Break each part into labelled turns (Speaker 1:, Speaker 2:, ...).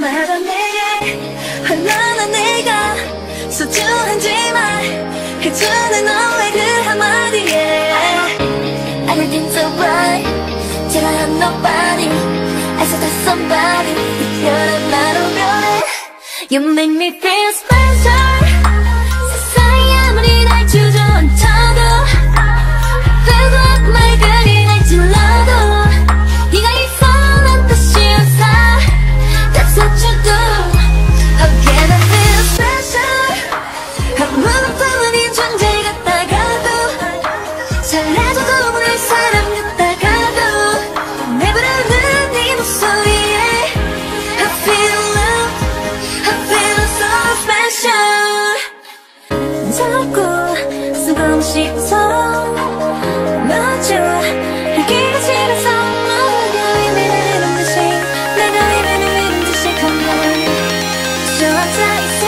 Speaker 1: 말아 내게 얼마나 내가 소중한지 말해주는 너의 그 한마디에 Everything's alright till I have nobody I said that somebody 특별한 나로 변해 You make me feel special 세상이 아무리 날 주저앉혀도 Feel like 말들이 날 찔러도 네가 있어 난 다시 웃어 That's what you do How can I feel special 아무것도 아닌 존재 같다가도 잘해줘도 모를 사람 같다가도 내 부르는 네 목소리에 I feel love I feel so special 자꾸 수금 씻어 마주 알기가 싫어서 너가 이미는 듯이 내가 이미는 듯이 Come on 좋아져 이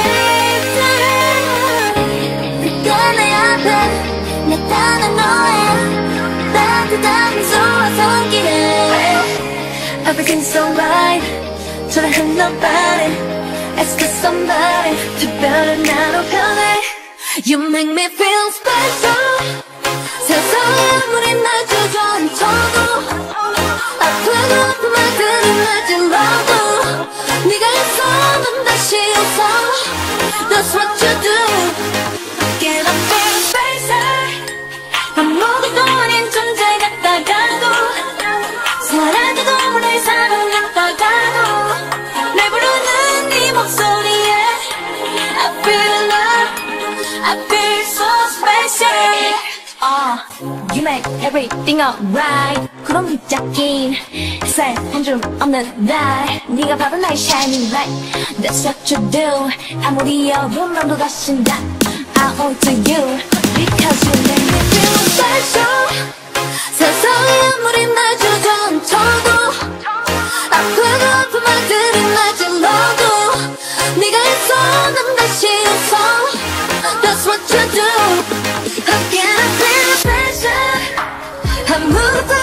Speaker 1: 세상 그때 내 앞에 나타난 너의 따뜻한 미소와 손길에 Everything's alright 초라한 nobody Ask for somebody 특별한 나로 변해 You make me feel special 세상에 아무리 날 주저앉혀도 아프고 아픈 말들이 날 찔러도 네가 있어 난 다시 웃어 That's what you do Can I feel special 아무것도 아닌 존재 같다가도 사라져도 모를 사람 같다가도 날 부르는 네 목소리에 I feel love I feel so special You make everything alright 그런 휘적인 햇살 한 줌 없는 날 네가 바로 나의 shining light That's what you do 아무리 어두운 밤도 다신 다 I owe to you Because you make me feel special 세상에 아무리 날 주저앉혀도 아프고 아픈 말들이 날 찔러도 네가 있어 난 다시 웃어 That's what you do How can I feel special 아무것도